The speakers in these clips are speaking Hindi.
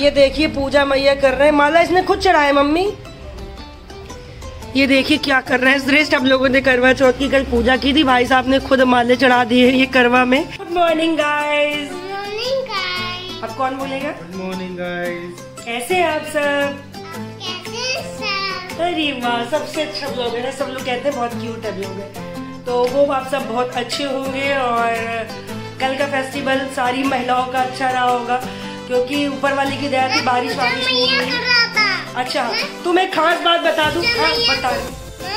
ये देखिए पूजा मैया कर रहे हैं, माला इसने खुद चढ़ाया मम्मी। ये देखिए क्या कर रहे हैं श्रेष्ठ। आप लोगों ने करवा चौथ की कल पूजा की थी, भाई साहब ने खुद माले चढ़ा दिए ये करवा में। Good morning guys. अब कौन बोलेगा? Good morning guys. कैसे हैं आप सब? अरे वाह, सबसे अच्छा ब्लॉग है ना। सब लोग कहते हैं बहुत क्यूट है ब्लॉग है, तो वो आप सब बहुत अच्छे होंगे। और कल का फेस्टिवल सारी महिलाओं का अच्छा रहा होगा, क्योंकि ऊपर वाले की दया थी बारिश वारिश नहीं हुई। अच्छा, तुम्हें खास बात बता दूं? हाँ बता रही।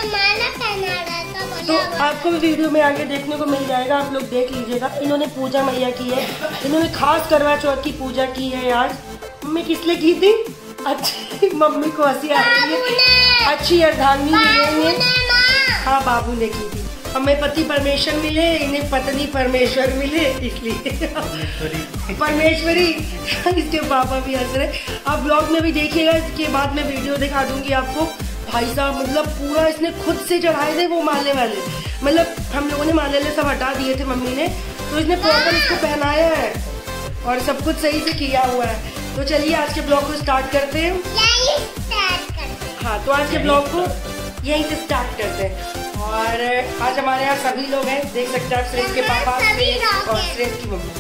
तो आपको भी वीडियो में आगे देखने को मिल जाएगा, आप लोग देख लीजिएगा। इन्होंने पूजा मैया की है, इन्होंने खास करवा चौथ की पूजा की है आज। मम्मी किस लिए की थी? अच्छी मम्मी को हंसी आ रही है। अच्छी अर्धांगिनी मिलेंगे। हाँ बाबू ने की थी। हमें पति परमेश्वर मिले, इन्हें पत्नी परमेश्वर मिले, इसलिए परमेश्वरी। इसके पापा भी हंस रहे। आप ब्लॉग में भी देखिएगा, इसके बाद में वीडियो दिखा दूंगी आपको। भाई साहब मतलब पूरा इसने खुद से चढ़ाए थे वो माले वाले। मतलब हम लोगों ने माले सब हटा दिए थे मम्मी ने, तो इसने प्रॉपर इसको पहनाया है और सब कुछ सही से किया हुआ है। तो चलिए आज के ब्लॉग को स्टार्ट करते हैं। हाँ, तो आज के ब्लॉग को यहीं से स्टार्ट करते हैं। और आज हमारे यहाँ सभी लोग हैं, देख सकते हैं आप। श्रेष्ठ के पापा और श्रेष्ठ की मम्मी।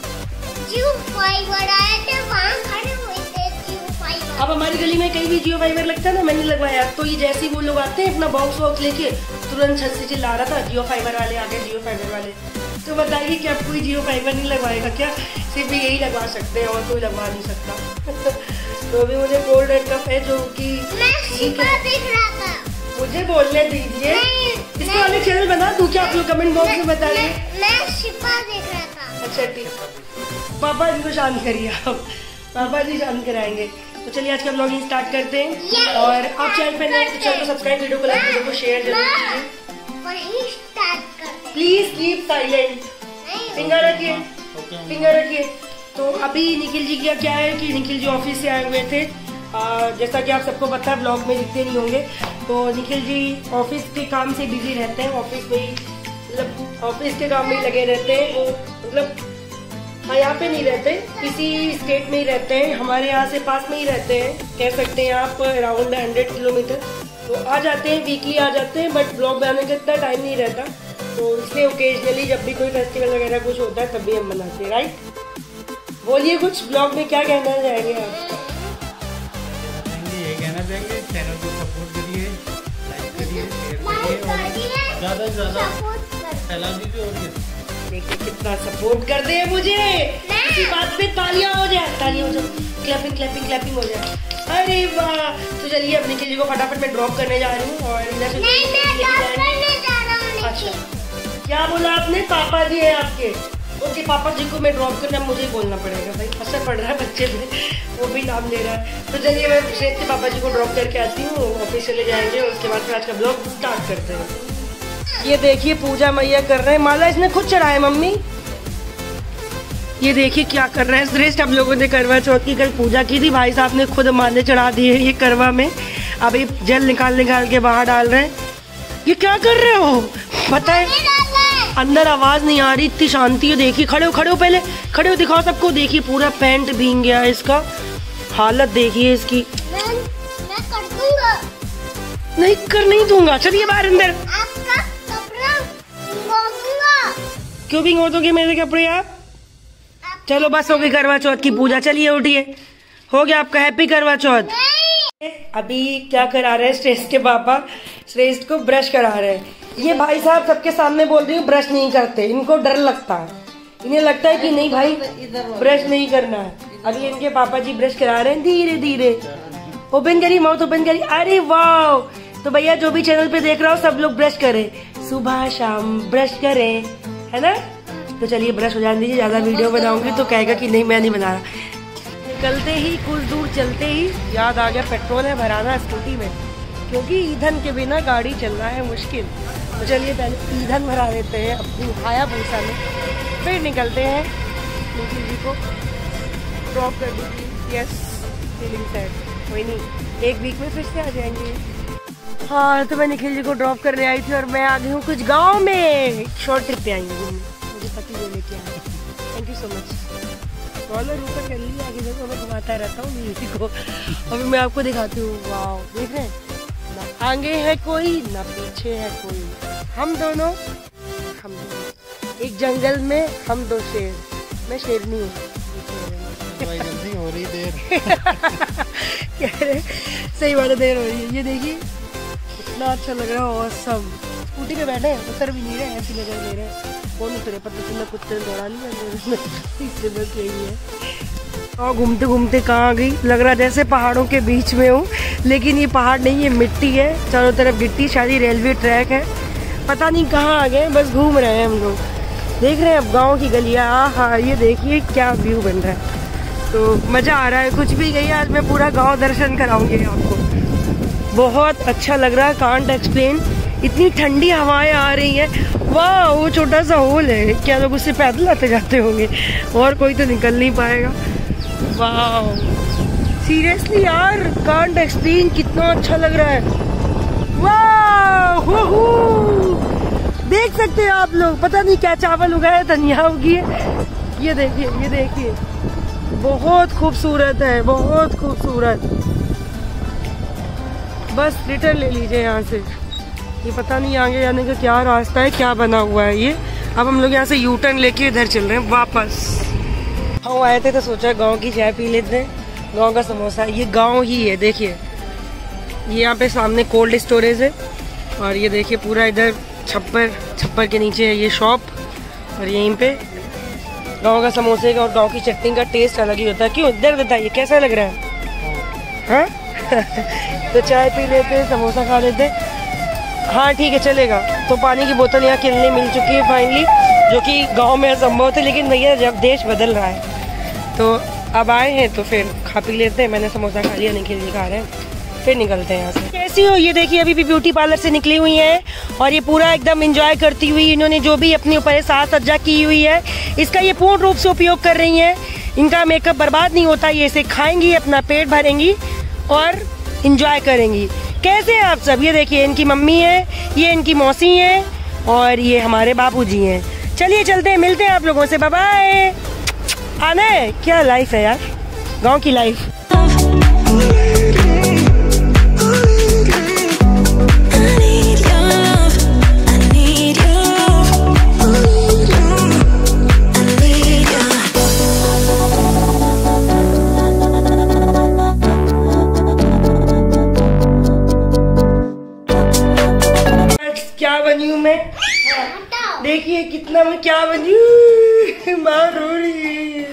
अब हमारी गली में कहीं भी जियो फाइबर लगता है ना, मैंने लगवाया। तो ये जैसे ही वो लोग आते हैं अपना बॉक्स वॉक्स लेके, तुरंत छत से चिल्ला रहा था जियो फाइबर वाले आ गए, जियो फाइबर वाले। तो बताइए कि आप कोई जियो फाइबर नहीं लगवाएगा क्या? सिर्फ यही लगवा सकते हैं और कोई लगवा नहीं सकता। तो अभी मुझे गोल्ड रेड कप है जो कि मुझे बोलने दीजिए। इसको अलग चैनल बना दूं क्या? आप लोग कमेंट बॉक्स में बताइए। मैं शिपा देख रहा था। अच्छा ठीक, पापा जी को शांत करिए आप, पापा जी शांत कराएंगे। तो चलिए आज का ब्लॉगिंग स्टार्ट करते हैं। और आप चैनल पे नए तो चैनल को सब्सक्राइब, वीडियो को लाइक, वीडियो को शेयर जरूर कीजिए। Please keep silent. फिंगर रखिए, फिंगर रखिए। तो अभी निखिल जी का क्या है कि निखिल जी ऑफिस से आए हुए थे। जैसा कि आप सबको पता है, ब्लॉग में दिखते नहीं होंगे। तो निखिल जी ऑफिस के काम से बिजी रहते हैं, ऑफिस में ही मतलब ऑफिस के काम में ही लगे रहते हैं। वो मतलब हाँ यहाँ पे नहीं रहते, किसी स्टेट में ही रहते हैं, हमारे यहाँ से पास में ही रहते हैं, कह सकते हैं आप अराउंड 100 किलोमीटर। तो आ जाते हैं, वीकली आ जाते हैं, बट ब्लॉग बनाने का इतना टाइम नहीं रहता। तो इसलिए ओकेजनली जब भी कोई फेस्टिवल वगैरह कुछ होता है तभी हम बनाते हैं, राइट? बोलिए कुछ, ब्लॉग में क्या कहना चाहेंगे आप? ये कहना चाहेंगे चैनल को सपोर्ट करिए, लाइक करिए, शेयर करिए और ज़्यादा से ज़्यादा फैला दीजिए। और देखिए कितना सपोर्ट कर दे मुझे। इसी बात पे तालियां हो जाए, तालियां हो जाए, क्लैपिंग क्लैपिंग क्लैपिंग हो जाए। अरे वाह। तो चलिए अब निखिल जी को फटाफट मैं ड्रॉप करने जा रही हूँ। और इधर से अच्छा क्या बोला आपने? पापा जी है आपके? ओके, पापा जी को मैं ड्रॉप करना, मुझे ही बोलना पड़ेगा भाई, असर पड़ रहा है बच्चे पे, वो भी नाम ले रहा है। तो चलिए मैं श्रेष्ठ के पापा जी को ड्रॉप करके आती हूँ, ऑफिस चले जाएंगे और उसके बाद फिर आज का ब्लॉग स्टार्ट करते हैं। ये देखिए पूजा मैया कर रहे हैं, माला इसने खुद चढ़ाया मम्मी। ये देखिए क्या कर रहे हैं श्रेष्ठ। आप लोगों ने करवा चौथ की कल पूजा की थी, भाई साहब ने खुद माले चढ़ा दिए ये करवा में। अभी जल निकाल के बाहर डाल रहे हैं। ये क्या कर रहे हो पता है? अंदर आवाज नहीं आ रही, इतनी शांति है। देखिए खड़े हो पहले, खड़े हो दिखाओ सबको। देखिए पूरा पैंट भीग गया है इसका, हालत देखिए इसकी। मैं कर दूंगा। नहीं दूंगा। चलिए बाहर अंदर। आपका कपड़ा भिगो दूंगा। क्यों भिगो दोगे मेरे कपड़े आप? चलो बस हो गई करवा चौथ की पूजा, चलिए उठिए, हो गया आपका हैप्पी करवा चौथ। अभी क्या करा रहे हैं श्रेष्ठ के पापा? श्रेष्ठ को ब्रश करा रहे हैं। ये भाई साहब सबके सामने बोल रही हूँ ब्रश नहीं करते, इनको डर लगता है। इन्हें लगता है कि नहीं भाई ब्रश नहीं करना है। अभी इनके पापा जी ब्रश करा रहे हैं धीरे धीरे। ओपन करिए, माउथ ओपन करिए। अरे वाह। तो भैया जो भी चैनल पे देख रहा हो सब लोग ब्रश करें, सुबह शाम ब्रश करें, है ना? तो चलिए ब्रश हो जाने दीजिए, ज्यादा वीडियो बनाऊंगी तो कहेगा कि नहीं मैं नहीं बना रहा। निकलते ही कुछ दूर चलते ही याद आ गया पेट्रोल है भराना स्कूटी में, क्योंकि ईंधन के बिना गाड़ी चलना है मुश्किल। तो चलिए पहले ईंधन भरा देते हैं अपनी हायाबूसा में, फिर निकलते हैं। निखिल जी को ड्रॉप कर दीजिए। Yes, feeling sad. कोई नहीं, एक वीक में फिर से आ जाएंगे। हाँ, तो मैं निखिल जी को ड्रॉप करने आई थी और मैं आ गई हूँ कुछ गाँव में। शॉर्ट ट्रिप पे आई हूँ, मुझे पति बोले क्या है। Thank you so much. Roller ऊपर कर लिया, आगे देखो मैं घुमाता रहता हूँ इसी को। अभी मैं आपको दिखाती हूँ। वाह, देख रहे हैं, ना आगे है कोई ना पीछे है कोई, हम दोनों एक जंगल में हम दो शेर। मैं शेरनी हूँ। जल्दी हो रही देर। कह रहे सही बात है, देर हो रही है। ये देखिए कितना अच्छा लग रहा है, ऑसम। स्कूटी पे बैठे हैं, उतर भी नहीं रहे, ऐसी नजर ले रहे हैं। कौन उतरे, पता चला कुत्ते ने दौड़ा लिया इससे बस यही है। और घूमते घूमते कहाँ आ गई, लग रहा जैसे पहाड़ों के बीच में हूँ, लेकिन ये पहाड़ नहीं है, मिट्टी है चारों तरफ गिट्टी। शायद रेलवे ट्रैक है, पता नहीं कहाँ आ गए, बस घूम रहे हैं हम लोग। देख रहे हैं अब गाँव की गलियाँ। हाँ, ये देखिए क्या व्यू बन रहा है, तो मज़ा आ रहा है। कुछ भी गई, आज मैं पूरा गाँव दर्शन कराऊंगी आपको। बहुत अच्छा लग रहा है, कांट एक्सप्लेन। इतनी ठंडी हवाएं आ रही हैं। वाह, वो छोटा सा होल है, क्या लोग उससे पैदल आते जाते होंगे, और कोई तो निकल नहीं पाएगा। वाह, सीरियसली यार, कांट एक्सप्लेन, कितना अच्छा लग रहा है। वाह, देख सकते हैं आप लोग, पता नहीं क्या चावल उगाया, धनिया उगी है। ये देखिए, ये देखिए, बहुत खूबसूरत है, बहुत खूबसूरत। बस रिटर्न ले लीजिए यहाँ से। ये पता नहीं आगे जाने का क्या रास्ता है, क्या बना हुआ है ये। अब हम लोग यहाँ से यू टर्न लेके इधर चल रहे हैं वापस। हम आए थे तो सोचा गांव की चाय पी लेते हैं, गांव का समोसा। ये गांव ही है, देखिए ये यहाँ पे सामने कोल्ड स्टोरेज है, और ये देखिए पूरा इधर छप्पर के नीचे है ये शॉप, और यहीं पे गांव का समोसे का और गांव की चटनी का टेस्ट अलग ही होता है। क्यों, इधर बताइए कैसा लग रहा है? हाँ तो चाय पी लेते, समोसा खा लेते। हाँ ठीक है, चलेगा। तो पानी की बोतल यहाँ किलने मिल चुकी है फाइनली, जो कि गांव में असंभव थे, लेकिन भैया जब देश बदल रहा है तो अब आए हैं तो फिर खा पी लेते हैं। मैंने समोसा खा लिया, निखिल जी खा रहे हैं, फिर निकलते हैं यहाँ से। कैसी हो? ये देखिए अभी भी ब्यूटी पार्लर से निकली हुई हैं, और ये पूरा एकदम एंजॉय करती हुई इन्होंने जो भी अपने ऊपर साज सज्जा की हुई है, इसका ये पूर्ण रूप से उपयोग कर रही हैं। इनका मेकअप बर्बाद नहीं होता, ये इसे खाएंगी, अपना पेट भरेंगी और इंजॉय करेंगी। कैसे हैं आप सब? ये देखिए इनकी मम्मी है, ये इनकी मौसी है, और ये हमारे बापूजी हैं। चलिए चलते हैं, मिलते हैं आप लोगों से, बाय बाय। आना है? क्या लाइफ है यार, गांव की लाइफ। क्या बनी हूँ मैं, देखिए कितना मैं क्या बनी हूँ। माँ रो रही है।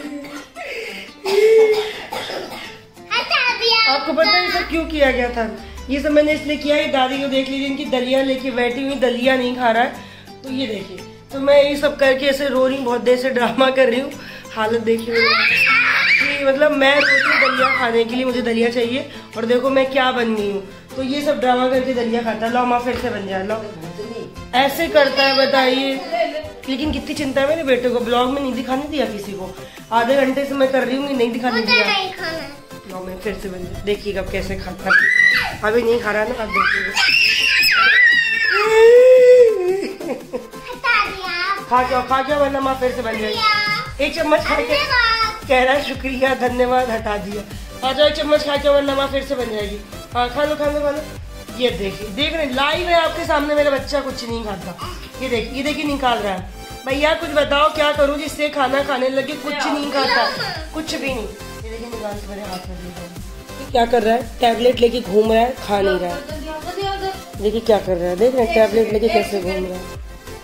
आपको पता है ये सब क्यों किया गया था? ये सब मैंने इसलिए किया है, दादी को देख लीजिए, इनकी दलिया लेके बैठी हुई, दलिया नहीं खा रहा है। तो ये देखिए, तो मैं ये सब करके ऐसे रो रही हूँ, बहुत देर से ड्रामा कर रही हूँ। हालत देखिए, मतलब मैं रोती हूँ दलिया खाने के लिए, मुझे दलिया चाहिए, और देखो मैं क्या बन गई हूँ। तो ये सब ड्रामा करके दलिया खाता है। लो माँ फिर से बन जाए, लो ऐसे करता है, बताइए। लेकिन कितनी चिंता है मेरे बेटे को, ब्लॉग में नहीं दिखाने दिया किसी को। आधे घंटे से मैं कर रही हूँ, नहीं दिखाने दिया। लो मैं फिर से बन जाए, देखिएगा कैसे खाता है। अभी नहीं खा रहा ना, अब देखिएगा। खा क्या वरना माँ फिर से बन जाएगी। एक चम्मच खा के कह रहा है शुक्रिया धन्यवाद, हटा दिया। आ जाओ, एक चम्मच खा के वरना माँ फिर से बन जाएगी। हाँ खा लो खा लो खा लो। ये देखिए, देख रहे लाइव है आपके सामने, मेरा बच्चा कुछ नहीं खाता। ये देखिए निकाल रहा है। भैया कुछ बताओ क्या करूँ जिससे खाना खाने लगे? कुछ नहीं खाता, कुछ भी नहीं। ये देखिए निकाल के मेरे हाथ में दे रहा है। क्या कर रहा है? टैबलेट लेके घूम रहा है, खा नहीं रहा है। देखिए क्या कर रहा है, देख रहे हैं टैबलेट लेके कैसे घूम रहा है।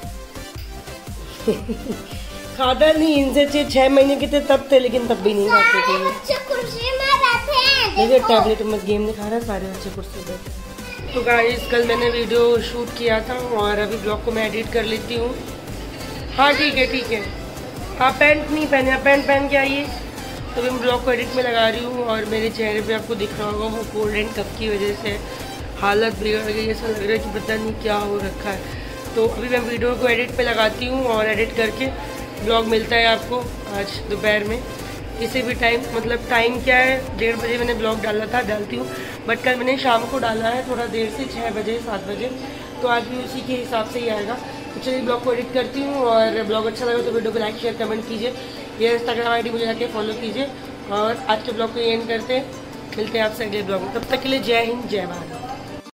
खाता नहीं, इनसे 6 महीने के थे तब थे, लेकिन तब भी नहीं खाते थे। देखिए टैबलेट में गेम नहीं खा रहा, सारे बच्चे कुर्सी पे बैठे। तो गाइस कल मैंने वीडियो शूट किया था, और अभी ब्लॉग को मैं एडिट कर लेती हूँ। हाँ ठीक है ठीक है। आप पैंट नहीं पहने, आप पैंट पहन के आइए। तो मैं ब्लॉग को एडिट में लगा रही हूँ, और मेरे चेहरे पे आपको दिख रहा होगा वो कोल्ड एंड कफ की वजह से हालत बिगड़ गई। ऐसा लग रहा है कि पता नहीं क्या हो रखा है। तो अभी मैं वीडियो को एडिट पे लगाती हूँ, और एडिट करके ब्लॉग मिलता है आपको आज दोपहर में किसी भी टाइम। मतलब टाइम क्या है, 1:30 बजे मैंने ब्लॉग डाला था, डालती हूँ, बट कल मैंने शाम को डाला है थोड़ा देर से, 6 बजे 7 बजे। तो आज भी उसी के हिसाब से ही आएगा। तो चलिए ब्लॉग को एडिट करती हूँ, और ब्लॉग अच्छा लगा तो वीडियो को लाइक शेयर कमेंट कीजिए। ये इंस्टाग्राम आईडी मुझे जाके फॉलो कीजिए। और आज के ब्लॉग को एंड करते हैं, मिलते हैं आपसे अगले ब्लॉग में। तब तक के लिए जय हिंद जय भारत।